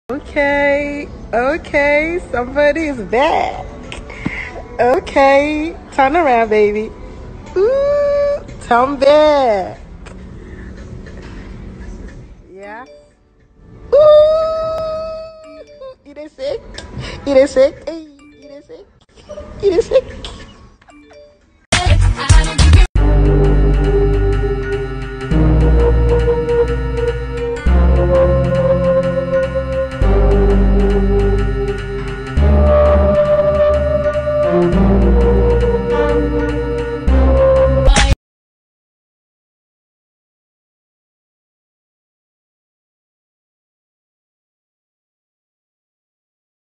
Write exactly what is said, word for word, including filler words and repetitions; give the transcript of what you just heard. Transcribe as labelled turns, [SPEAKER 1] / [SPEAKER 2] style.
[SPEAKER 1] Okay, okay, somebody's back. Okay, turn around, baby. Ooh, turn back. Yeah. Ooh, you did sick? You did sick? Hey, you did sick? You did sick?